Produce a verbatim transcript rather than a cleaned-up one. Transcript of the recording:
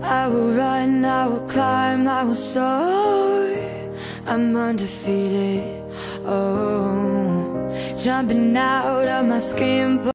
I will run, I will climb, I will soar. I'm undefeated, oh, jumping out of my skin.